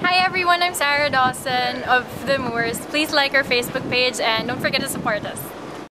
Hi everyone, I'm Sarah Dawson of The Moors. Please like our Facebook page and don't forget to support us.